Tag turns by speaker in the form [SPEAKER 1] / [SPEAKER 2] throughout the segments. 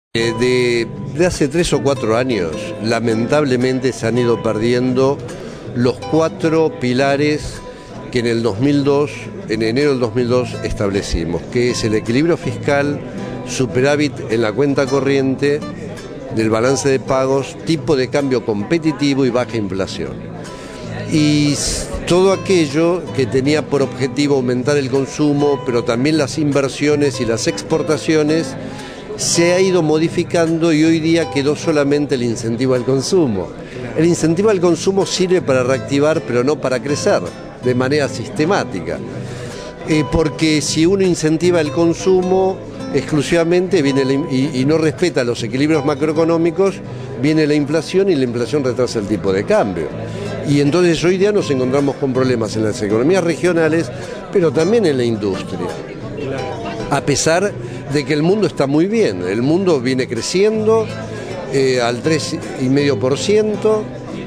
[SPEAKER 1] De hace 3 o 4 años, lamentablemente se han ido perdiendo los 4 pilares que en enero del 2002 establecimos, que es el equilibrio fiscal, superávit en la cuenta corriente, del balance de pagos, tipo de cambio competitivo y baja inflación. Y todo aquello que tenía por objetivo aumentar el consumo, pero también las inversiones y las exportaciones, se ha ido modificando y hoy día quedó solamente el incentivo al consumo. El incentivo al consumo sirve para reactivar, pero no para crecer de manera sistemática. Porque si uno incentiva el consumo exclusivamente y no respeta los equilibrios macroeconómicos, viene la inflación y la inflación retrasa el tipo de cambio. Y entonces hoy día nos encontramos con problemas en las economías regionales, pero también en la industria. A pesar de que el mundo está muy bien, el mundo viene creciendo al 3,5%,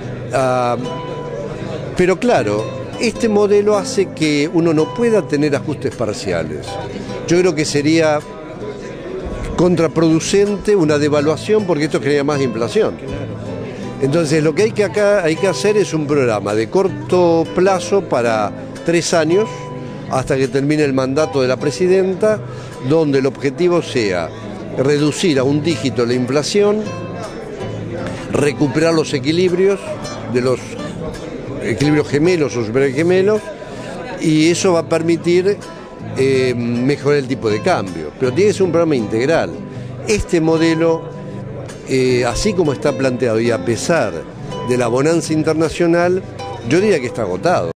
[SPEAKER 1] pero claro, este modelo hace que uno no pueda tener ajustes parciales. Yo creo que sería contraproducente una devaluación porque esto genera más inflación. Entonces lo que hay que hacer es un programa de corto plazo para 3 años, hasta que termine el mandato de la presidenta, donde el objetivo sea reducir a un dígito la inflación, recuperar los equilibrios de los equilibrios gemelos o supergemelos, y eso va a permitir mejorar el tipo de cambio. Pero tiene que ser un programa integral. Este modelo, así como está planteado y a pesar de la bonanza internacional, yo diría que está agotado.